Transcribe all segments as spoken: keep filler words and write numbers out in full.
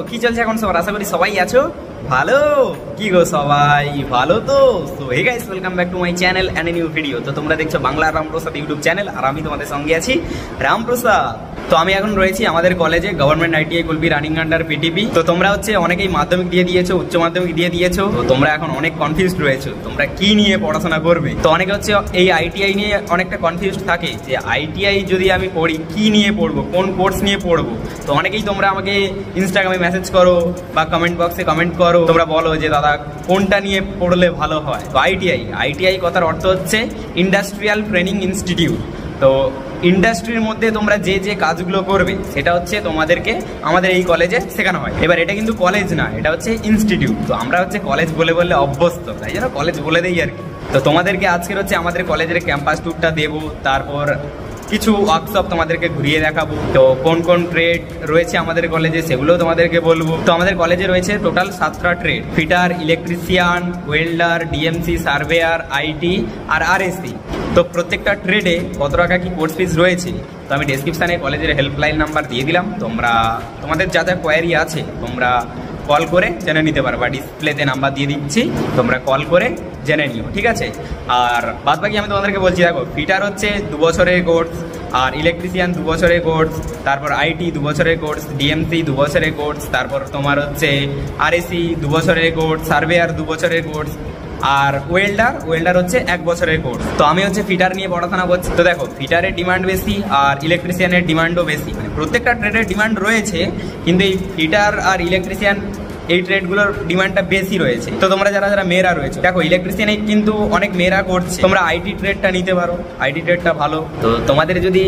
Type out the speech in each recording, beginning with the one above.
কি চলছে এখন সবার? আশা করি সবাই আছো ভালো। কি গো সবাই ভালো তো? So hey guys, welcome back to my channel and a new video. তো তোমরা দেখছো বাংলা রামপ্রসাদ ইউটিউব চ্যানেল, আর আমি তোমাদের সঙ্গে আছি রামপ্রসাদ। তো আমি এখন রয়েছি আমাদের কলেজে, government ITI Kulbi running under PTP. তো তোমরা হচ্ছে অনেকেই মাধ্যমিক দিয়ে দিয়েছো, উচ্চ মাধ্যমিক দিয়ে দিয়েছো, তো তোমরা এখন অনেক কনফিউজড রয়েছো তোমরা কি নিয়ে পড়াশোনা করবে। তো অনেকে হচ্ছে এই আইটিআই নিয়ে অনেকটা কনফিউজড থাকে যে আইটিআই যদি আমি পড়ি কি নিয়ে পড়বো, কোন কোর্স নিয়ে পড়বো। তো অনেকেই তোমরা আমাকে ইনস্টাগ্রামে মেসেজ করো বা কমেন্ট বক্সে কমেন্ট করো, তোমরা বলো যে দাদা কোনটা নিয়ে পড়লে ভালো হয়। তো আইটিআই আইটিআই কথার অর্থ হচ্ছে ইন্ডাস্ট্রিয়াল ট্রেনিং ইনস্টিটিউট। তো ইন্ডাস্ট্রির মধ্যে তোমরা যে যে কাজগুলো করবে সেটা হচ্ছে তোমাদেরকে আমাদের এই কলেজে শেখানো হয়। এবার এটা কিন্তু কলেজ না, এটা হচ্ছে ইনস্টিটিউট। তো আমরা হচ্ছে কলেজ বলে বললে অভ্যস্ত, তাই জন্য কলেজ বলে দেই আর কি। তো তোমাদেরকে আজকের হচ্ছে আমাদের কলেজের ক্যাম্পাস ট্যুরটা দেবো, তারপর কিছু ওয়ার্কশপ তোমাদেরকে ঘুরিয়ে দেখাবো। তো কোন কোন ট্রেড রয়েছে আমাদের কলেজে সেগুলো তোমাদেরকে বলবো। তো আমাদের কলেজে রয়েছে টোটাল সাতটা trade: fitter, electrician, welder, DMC, surveyor, IT আর আরএসসি। তো প্রত্যেকটা ট্রেডে কত টাকা কি কোর্স ফিস রয়েছে তো আমি ডেসক্রিপশানে কলেজের হেল্পলাইন নাম্বার দিয়ে দিলাম। তোমরা তোমাদের যা যা কোয়ারি আছে তোমরা কল করে জেনে নিতে পারো, বা ডিসপ্লেতে নাম্বার দিয়ে দিচ্ছি, তোমরা কল করে জেনে নিও, ঠিক আছে। আর বাদ বাকি আমি তোমাদেরকে বলছি, দেখো ফিটার হচ্ছে দু বছরের কোর্স, আর ইলেকট্রিশিয়ান দু বছরের কোর্স, তারপর আইটি দু বছরের কোর্স, ডিএমসি দু বছরের কোর্স, তারপর তোমার হচ্ছে আরএসি দু বছরের কোর্স, সার্ভেয়ার দু বছরের কোর্স, আর ওয়েল্ডার ওয়েল্ডার হচ্ছে এক বছরের কোর্স। তো আমি হচ্ছে ফিটার নিয়ে পড়াশোনা করছি। তো দেখো ফিটারের ডিমান্ড বেশি আর ইলেকট্রিশিয়ানের ডিমান্ডও বেশি, মানে প্রত্যেকটা ট্রেডের ডিমান্ড রয়েছে, কিন্তু এই ফিটার আর ইলেকট্রিশিয়ান এই ট্রেডগুলোর ডিমান্ডটা বেশি রয়েছে। তো তোমরা যারা যারা মেয়েরা রয়েছে, দেখো ইলেকট্রিশিয়ানে কিন্তু অনেক মেয়েরা করছে, তোমরা আইটি ট্রেডটা নিতে পারো, আইটি ট্রেডটা ভালো। তো তোমাদের যদি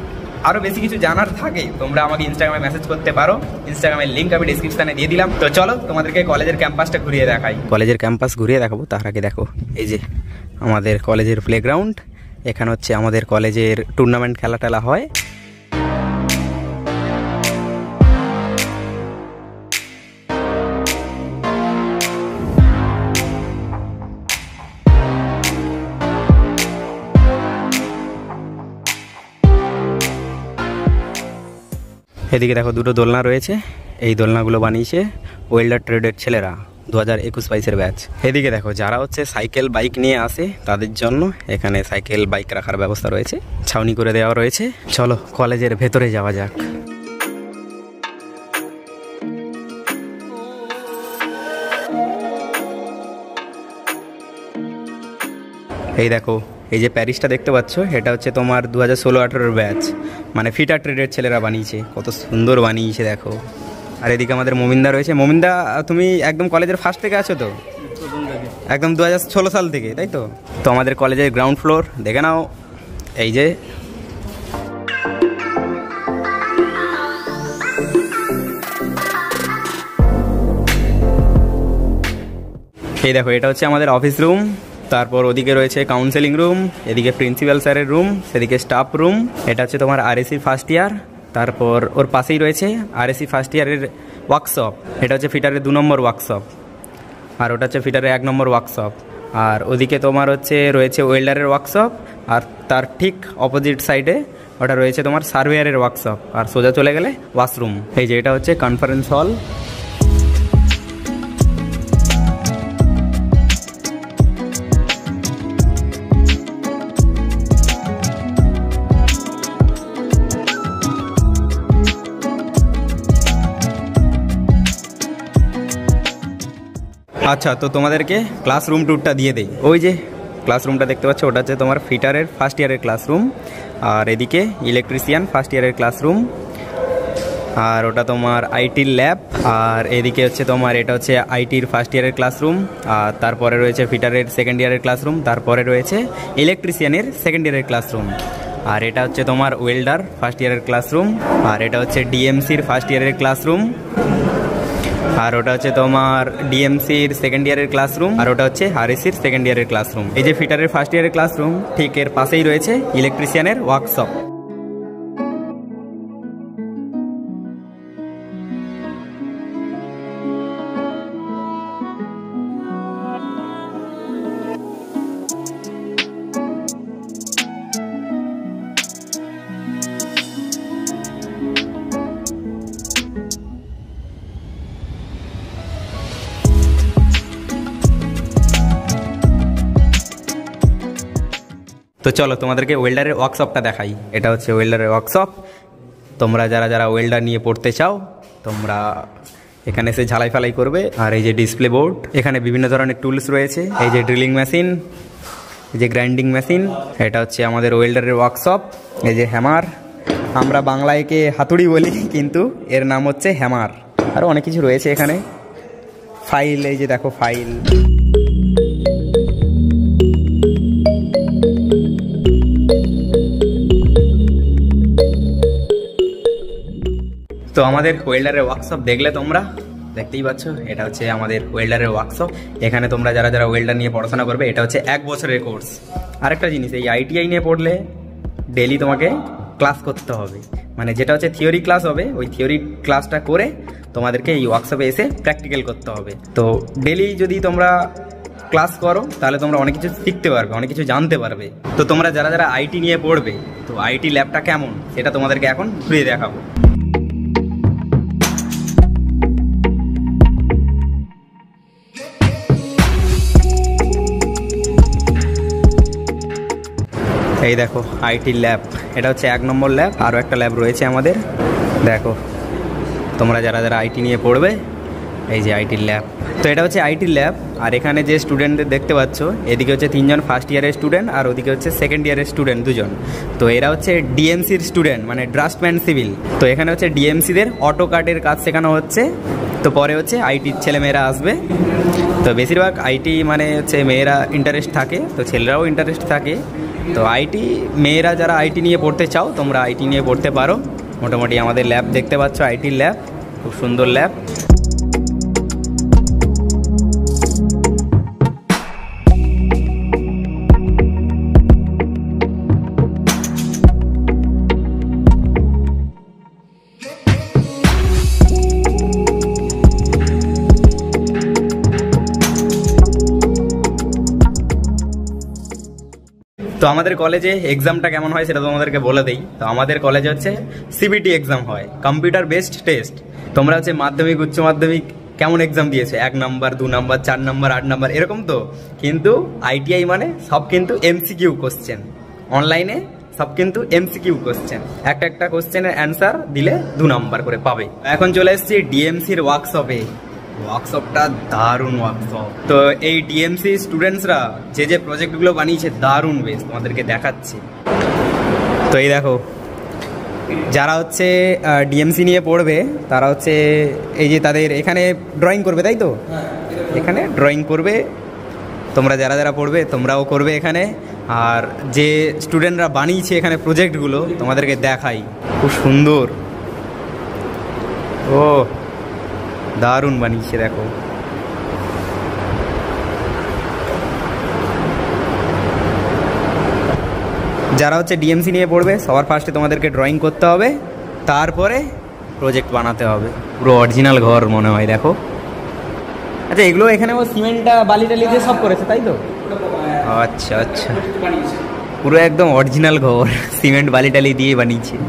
আরো বেশি কিছু জানার থাকে তোমরা আমাকে ইনস্টাগ্রামে মেসেজ করতে পারো, ইনস্টাগ্রামের লিঙ্ক আমি ডিসক্রিপশনে দিয়ে দিলাম। তো চলো তোমাদেরকে কলেজের ক্যাম্পাসটা ঘুরিয়ে দেখাই। কলেজের ক্যাম্পাস ঘুরিয়ে দেখাবো, তার আগে দেখো এই যে আমাদের কলেজের প্লেগ্রাউন্ড। এখানে হচ্ছে আমাদের কলেজের টুর্নামেন্ট খেলা টেলা হয়। এদিকে দেখো দুটো দোলনা রয়েছে, এই দোলনাগুলো বানিয়েছে ওয়েল্ডার ট্রেডের ছেলেরা, দু হাজার একুশ বাইশের ব্যাচ। এদিকে দেখো যারা হচ্ছে সাইকেল বাইক নিয়ে আসে তাদের জন্য এখানে সাইকেল বাইক রাখার ব্যবস্থা রয়েছে, ছাউনি করে দেওয়া রয়েছে। চলো কলেজের ভেতরে যাওয়া যাক। এই দেখো এই যে প্যারিসটা দেখতে পাচ্ছ, এটা হচ্ছে তোমার দু হাজার ষোলো আঠেরোর ব্যাচ, মানে ফিটার ট্রেডের ছেলেরা বানিয়েছে, কত সুন্দর বানিয়েছে দেখো। আর এদিকে আমাদের মোমিন্দা রয়েছে। মোমিন্দা তুমি একদম কলেজের ফার্স্ট থেকে আছো তো? একদম দু হাজার ষোলো সাল থেকে, তাই তো? তো আমাদের কলেজের গ্রাউন্ড ফ্লোর দেখে নাও, এই যে এই দেখো এটা হচ্ছে আমাদের অফিস রুম, তারপর ওদিকে রয়েছে কাউন্সেলিং রুম, এদিকে প্রিন্সিপাল স্যারের রুম, সেদিকে স্টাফ রুম। এটা হচ্ছে তোমার আরএসি ফার্স্ট ইয়ার, তারপর ওর পাশেই রয়েছে আরএসি ফার্স্ট ইয়ারের ওয়ার্কশপ। এটা হচ্ছে ফিটারের দু নম্বর ওয়ার্কশপ, আর ওটা হচ্ছে ফিটারের এক নম্বর ওয়ার্কশপ। আর ওদিকে তোমার হচ্ছে রয়েছে ওয়েল্ডারের ওয়ার্কশপ, আর তার ঠিক অপোজিট সাইডে ওটা রয়েছে তোমার সার্ভেয়ারের ওয়ার্কশপ। আর সোজা চলে গেলে ওয়াশরুম। এই যে এটা হচ্ছে কনফারেন্স হল। আচ্ছা, তো তোমাদেরকে ক্লাসরুম ট্যুরটা দিয়ে দেই। ওই যে ক্লাসরুমটা দেখতে পাচ্ছ, ওটা হচ্ছে তোমার ফিটারের ফার্স্ট ইয়ারের ক্লাসরুম, আর এদিকে ইলেকট্রিশিয়ান ফার্স্ট ইয়ারের ক্লাসরুম, আর ওটা তোমার আইটির ল্যাব, আর এদিকে হচ্ছে তোমার এটা হচ্ছে আইটির ফার্স্ট ইয়ারের ক্লাসরুম, আর তারপরে রয়েছে ফিটারের সেকেন্ড ইয়ারের ক্লাসরুম, তারপরে রয়েছে ইলেকট্রিশিয়ানের সেকেন্ড ইয়ারের ক্লাসরুম, আর এটা হচ্ছে তোমার ওয়েল্ডার ফার্স্ট ইয়ারের ক্লাসরুম, আর এটা হচ্ছে ডিএমসির ফার্স্ট ইয়ারের ক্লাসরুম, আর ওটা হচ্ছে তোমার ডিএমসির সেকেন্ড ইয়ারের ক্লাসরুম, আর ওটা হচ্ছে আরএসির সেকেন্ড ইয়ারের ক্লাসরুম। এই যে ফিটারের ফার্স্ট ইয়ারের ক্লাসরুম, ঠিক এর পাশেই রয়েছে ইলেকট্রিশিয়ানের ওয়ার্কশপ। তো চলো তোমাদেরকে ওয়েল্ডারের ওয়ার্কশপটা দেখাই। এটা হচ্ছে ওয়েল্ডারের ওয়ার্কশপ। তোমরা যারা যারা ওয়েল্ডার নিয়ে পড়তে চাও তোমরা এখানে এসে ঝালাই ফালাই করবে। আর এই যে ডিসপ্লে বোর্ড, এখানে বিভিন্ন ধরনের টুলস রয়েছে। এই যে ড্রিলিং মেশিন, এই যে গ্রাইন্ডিং মেশিন, এটা হচ্ছে আমাদের ওয়েল্ডারের ওয়ার্কশপ। এই যে হ্যামার, আমরা বাংলায় একে হাতুড়ি বলি কিন্তু এর নাম হচ্ছে হ্যামার। আরও অনেক কিছু রয়েছে এখানে। ফাইল, এই যে দেখো ফাইল। তো আমাদের ওয়েল্ডারের ওয়ার্কশপ দেখলে তোমরা দেখতেই পাচ্ছ, এটা হচ্ছে আমাদের ওয়েল্ডারের ওয়ার্কশপ। এখানে তোমরা যারা যারা ওয়েল্ডার নিয়ে পড়াশোনা করবে, এটা হচ্ছে এক বছরের কোর্স। আরেকটা জিনিস, এই আইটিআই নিয়ে পড়লে ডেলি তোমাকে ক্লাস করতে হবে, মানে যেটা হচ্ছে থিওরি ক্লাস হবে, ওই থিওরি ক্লাসটা করে তোমাদেরকে এই ওয়ার্কশপে এসে প্র্যাকটিক্যাল করতে হবে। তো ডেলি যদি তোমরা ক্লাস করো তাহলে তোমরা অনেক কিছু শিখতে পারবে, অনেক কিছু জানতে পারবে। তো তোমরা যারা যারা আইটি নিয়ে পড়বে, তো আইটি ল্যাবটা কেমন সেটা তোমাদেরকে এখন ঘুরিয়ে দেখাবো। এই দেখো আইটি ল্যাব, এটা হচ্ছে এক নম্বর ল্যাব। আরও একটা ল্যাব রয়েছে আমাদের, দেখো তোমরা যারা যারা আইটি নিয়ে পড়বে, এই যে আইটি ল্যাব। তো এটা হচ্ছে আইটি ল্যাব। আর এখানে যে স্টুডেন্টদের দেখতে পাচ্ছ, এদিকে হচ্ছে তিনজন ফার্স্ট ইয়ারের স্টুডেন্ট আর ওদিকে হচ্ছে সেকেন্ড ইয়ারের স্টুডেন্ট দুজন। তো এরা হচ্ছে ডিএমসির স্টুডেন্ট, মানে ড্রাফটম্যান সিভিল। তো এখানে হচ্ছে ডিএমসিদের অটো কার্ডের কাজ শেখানো হচ্ছে। তো পরে হচ্ছে আইটির ছেলেমেয়েরা আসবে। তো বেশিরভাগ আইটি মানে হচ্ছে মেয়েরা ইন্টারেস্ট থাকে, তো ছেলেরাও ইন্টারেস্ট থাকে। তো আইটি মেয়েরা যারা আইটি নিয়ে পড়তে চাও তোমরা আইটি নিয়ে পড়তে পারো। মোটামুটি আমাদের ল্যাব দেখতে পাচ্ছ, আইটির ল্যাব, খুব সুন্দর ল্যাব। তো আমাদের কলেজে এক্সামটা কেমন হয় সেটা তোমাদেরকে বলে দেই। তো আমাদের কলেজে হচ্ছে সিবিটি এক্সাম হয়, কম্পিউটার বেসড টেস্ট। তোমরা হচ্ছে মাধ্যমিক উচ্চ মাধ্যমিক কেমন এক্সাম দিয়েছো, এক নাম্বার, দু নাম্বার, চার নাম্বার, আট নাম্বার এরকম। তো কিন্তু আইটিআই মানে সব কিন্তু এমসিকিউ কোশ্চেন, অনলাইনে সব কিন্তু এমসিকিউ কোশ্চেন। একটা একটা কোশ্চেনের অ্যান্সার দিলে দু নাম্বার করে পাবে। এখন চলে এসেছি ডিএমসির ওয়ার্কশপে। ওয়ার্কশপটা দারুণ ওয়ার্কশপ। তো এই ডিএমসি স্টুডেন্টসরা যে যে প্রজেক্টগুলো বানিয়েছে দারুণ, বেশ তোমাদেরকে দেখাচ্ছি। তো এই দেখো, যারা হচ্ছে ডিএমসি নিয়ে পড়বে তারা হচ্ছে এই যে তাদের এখানে ড্রয়িং করবে, তাই তো? এখানে ড্রয়িং করবে। তোমরা যারা যারা পড়বে তোমরাও করবে এখানে। আর যে স্টুডেন্টরা বানিয়েছে এখানে প্রজেক্টগুলো তোমাদেরকে দেখাই, খুব সুন্দর। ও দারুণ বানিয়েছে, দেখো। যারা হচ্ছে ডিএমসি নিয়ে পড়বে সবার ফার্স্টে তোমাদেরকে ড্রয়িং করতে হবে, তারপরে প্রজেক্ট বানাতে হবে। পুরো অরিজিনাল ঘর মনে হয়, দেখো। আচ্ছা, এগুলো এখানে ও সিমেন্টটা বালি টালি দিয়ে সব করেছে, তাই তো? আচ্ছা আচ্ছা, পুরো একদম অরিজিনাল ঘর, সিমেন্ট বালি টালি দিয়ে বানিয়েছে।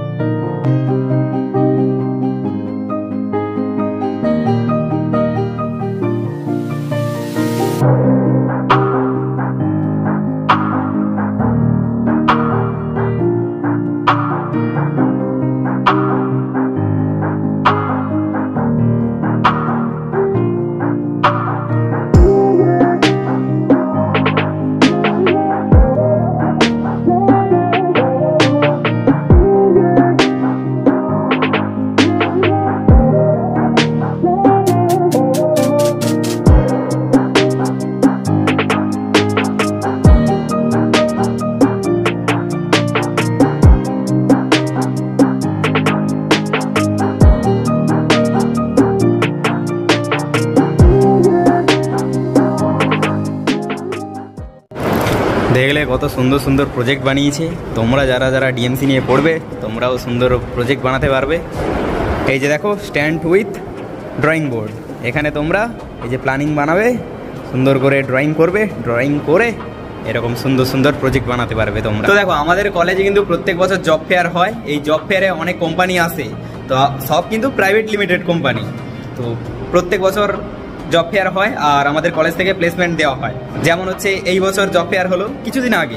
দেখলে কত সুন্দর সুন্দর প্রজেক্ট বানিয়েছে। তোমরা যারা যারা ডিএমসি নিয়ে পড়বে তোমরাও সুন্দর প্রজেক্ট বানাতে পারবে। এই যে দেখো, স্ট্যান্ড উইথ ড্রয়িং বোর্ড। এখানে তোমরা এই যে প্ল্যানিং বানাবে, সুন্দর করে ড্রয়িং করবে, ড্রয়িং করে এরকম সুন্দর সুন্দর প্রজেক্ট বানাতে পারবে তোমরা। তো দেখো, আমাদের কলেজে কিন্তু প্রত্যেক বছর জব ফেয়ার হয়। এই জব ফেয়ারে অনেক কোম্পানি আসে, তো সব কিন্তু প্রাইভেট লিমিটেড কোম্পানি। তো প্রত্যেক বছর জব ফেয়ার হয় আর আমাদের কলেজ থেকে প্লেসমেন্ট দেওয়া হয়। যেমন হচ্ছে এই বছর জব ফেয়ার হলো কিছুদিন আগে,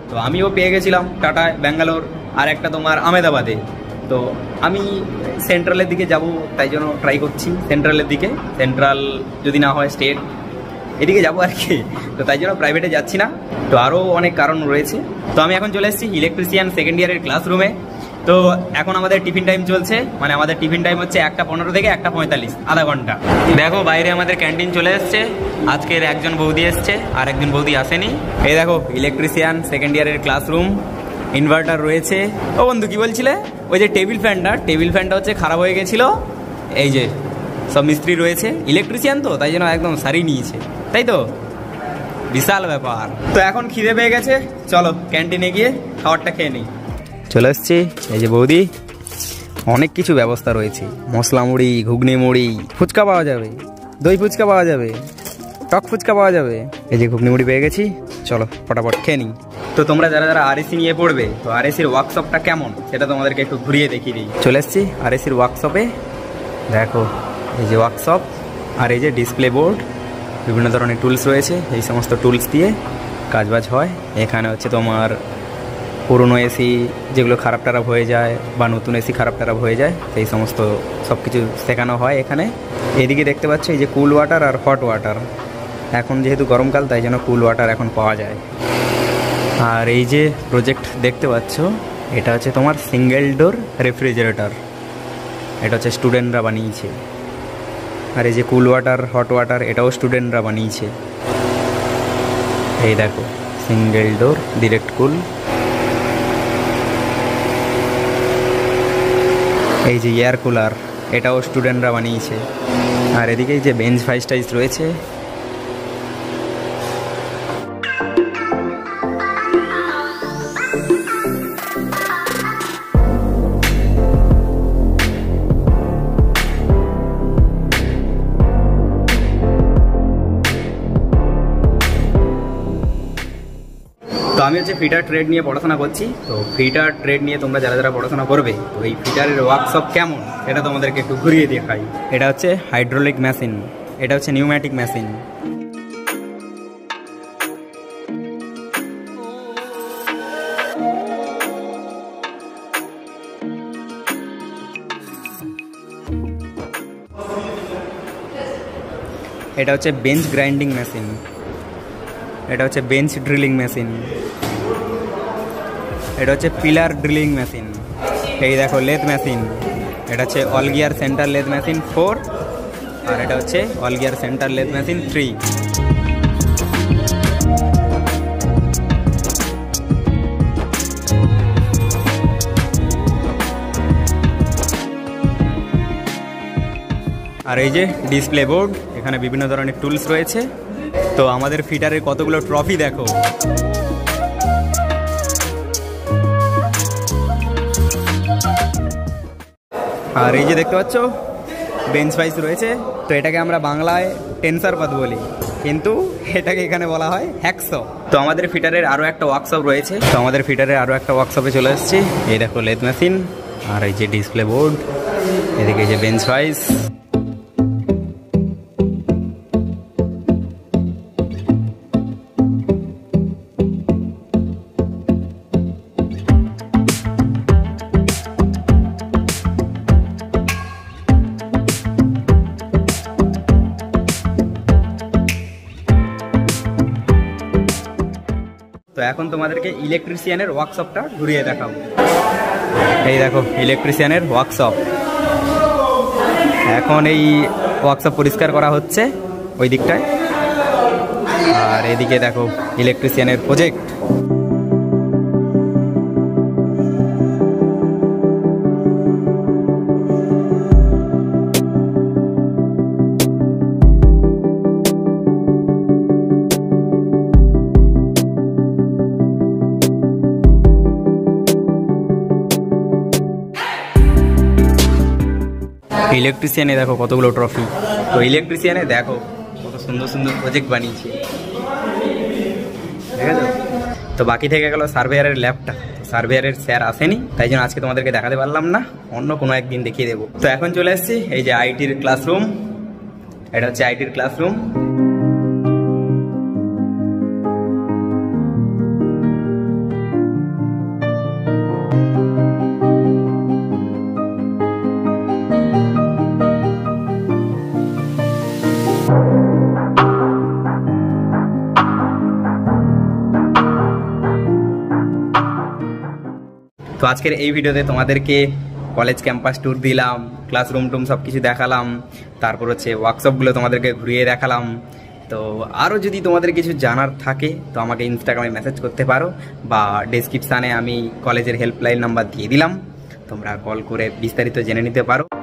তো আমিও পেয়ে গেছিলাম টাটায় ব্যাঙ্গালোর, আর একটা তোমার আহমেদাবাদে। তো আমি সেন্ট্রালের দিকে যাব, তাই জন্য ট্রাই করছি সেন্ট্রালের দিকে। সেন্ট্রাল যদি না হয় স্টেট, এদিকে যাবো আর কি। তো তাই জন্য প্রাইভেটে যাচ্ছি না। তো আরও অনেক কারণ রয়েছে। তো আমি এখন চলে এসেছি ইলেকট্রিশিয়ান সেকেন্ড ইয়ারের ক্লাসরুমে। তো এখন আমাদের টিফিন টাইম চলছে, মানে আমাদের টিফিন টাইম হচ্ছে একটা পনেরো থেকে একটা পঁয়তাল্লিশ, আধা ঘন্টা। দেখো বাইরে আমাদের ক্যান্টিন চলে এসছে। আজকের একজন বৌদি এসছে, আর একজন বৌদি আসেনি। এই দেখো ইলেকট্রিশিয়ান সেকেন্ড ইয়ারের ক্লাসরুম, ইনভার্টার রয়েছে। ও বন্ধু কি বলছিলে? ওই যে টেবিল ফ্যানটা টেবিল ফ্যানটা হচ্ছে খারাপ হয়ে গেছিলো। এই যে সব মিস্ত্রি রয়েছে, ইলেকট্রিশিয়ান তো তাই জন্য একদম সারিয়ে নিয়েছে, তাই তো বিশাল ব্যাপার। তো এখন খিদে পেয়ে গেছে, চলো ক্যান্টিনে গিয়ে খাবারটা খেয়ে নিই। চলে এসছি, এই যে বৌদি, অনেক কিছু ব্যবস্থা রয়েছে। মশলা মুড়ি, ঘুগনি মুড়ি, ফুচকা পাওয়া যাবে, দই ফুচকা পাওয়া যাবে, টক ফুচকা পাওয়া যাবে। এই যে ঘুগনি মুড়ি পেয়ে গেছি, চলো ফটাফট খেয়ে নিই। তো তোমরা যারা যারা আরএসি নিয়ে পড়বে, তো আরএসির ওয়ার্কশপটা কেমন সেটা তোমাদেরকে একটু ঘুরিয়ে দেখিয়ে দিই। চলে এসছি আরএসির ওয়ার্কশপে, দেখো এই যে ওয়ার্কশপ, আর এই যে ডিসপ্লে বোর্ড, বিভিন্ন ধরনের টুলস রয়েছে। এই সমস্ত টুলস দিয়ে কাজবাজ হয়। এখানে হচ্ছে তোমার পুরনো এসি যেগুলো খারাপ টারাপ হয়ে যায়, বা নতুন এসি খারাপ টারাপ হয়ে যায়, সেই সমস্ত সব কিছু শেখানো হয় এখানে। এদিকে দেখতে পাচ্ছ এই যে কুল ওয়াটার আর হট ওয়াটার। এখন যেহেতু গরমকাল তাই জন্য কুল ওয়াটার এখন পাওয়া যায়। আর এই যে প্রজেক্ট দেখতে পাচ্ছ, এটা হচ্ছে তোমার সিঙ্গেল ডোর রেফ্রিজারেটর। এটা হচ্ছে স্টুডেন্টরা বানিয়েছে। আর এই যে কুল ওয়াটার, হট ওয়াটার, এটাও স্টুডেন্টরা বানিয়েছে। এই দেখো সিঙ্গেল ডোর ডিরেক্ট কুল। এই যে এয়ার কুলার, এটাও স্টুডেন্টরা বানিয়েছে। আর এদিকে যে বেঞ্চ ফাইস টাইস রয়েছে। তো আমি হচ্ছে ফিটার ট্রেড নিয়ে পড়াশোনা করছি। তো ফিটার ট্রেড নিয়ে তোমরা যারা যারা পড়াশোনা করবে, তো এই ফিটারের ওয়ার্কশপ কেমন এটা তোমাদেরকে একটু ঘুরিয়ে দেখাই। এটা হচ্ছে হাইড্রোলিক মেশিন, এটা হচ্ছে নিউম্যাটিক মেশিন। এটা হচ্ছে বেঞ্চ গ্রাইন্ডিং মেশিন। এটা হচ্ছে বেঞ্চ ড্রিলিং মেশিন। এটা হচ্ছে পিলার ড্রিলিং মেশিন। এই দেখো লেথ মেশিন, এটা হচ্ছে all gear centre lathe machine four, আর এটা হচ্ছে all gear centre lathe machine three. আর এই যে ডিসপ্লে বোর্ড, এখানে বিভিন্ন ধরনের টুলস রয়েছে। তো আমাদের ফিটারের কতগুলো ট্রফি দেখো। আর এই যে দেখতে পাচ্ছ বেঞ্চ ফাইস রয়েছে। তো এটাকে আমরা বাংলায় টেন্সার পাত বলি, কিন্তু এটাকে এখানে বলা হয় হ্যাকসো। তো আমাদের ফিটারের আরও একটা ওয়ার্কশপ রয়েছে। তো আমাদের ফিটারের আরও একটা ওয়ার্কশপে চলে এসেছি। এই দেখো লেথ মেশিন, আর এই যে ডিসপ্লে বোর্ড, এদিকে যে বেঞ্চ ফাইস। তো এখন তোমাদেরকে ইলেকট্রিশিয়ানের ওয়ার্কশপটা ঘুরিয়ে দেখাবো। এই দেখো ইলেকট্রিশিয়ানের ওয়ার্কশপ। এখন এই ওয়ার্কশপ পরিষ্কার করা হচ্ছে ওই দিকটায়। আর এদিকে দেখো ইলেকট্রিশিয়ানের প্রজেক্ট। ইলেকট্রিশিয়ানে দেখো কতগুলো ট্রফি। তো ইলেকট্রিশিয়ানে দেখো কত সুন্দর সুন্দর প্রজেক্ট বানিয়েছে, ঠিক আছে। তো বাকি থেকে গেল সার্ভেয়ারের ল্যাবটা। সার্ভেয়ারের স্যার আসেনি, তাই জন্য আজকে তোমাদেরকে দেখাতে পারলাম না, অন্য কোনো একদিন দেখিয়ে দেবো। তো এখন চলে এসেছি এই যে আইটির ক্লাসরুম। এটা হচ্ছে আইটির ক্লাসরুম। তো আজকের এই ভিডিওতে তোমাদেরকে কলেজ ক্যাম্পাস ট্যুর দিলাম, ক্লাসরুম টুম সব কিছু দেখালাম, তারপর হচ্ছে ওয়ার্কশপগুলো তোমাদেরকে ঘুরিয়ে দেখালাম। তো আরও যদি তোমাদের কিছু জানার থাকে তো আমাকে ইনস্টাগ্রামে মেসেজ করতে পারো, বা ডেসক্রিপশানে আমি কলেজের হেল্পলাইন নাম্বার দিয়ে দিলাম, তোমরা কল করে বিস্তারিত জেনে নিতে পারো।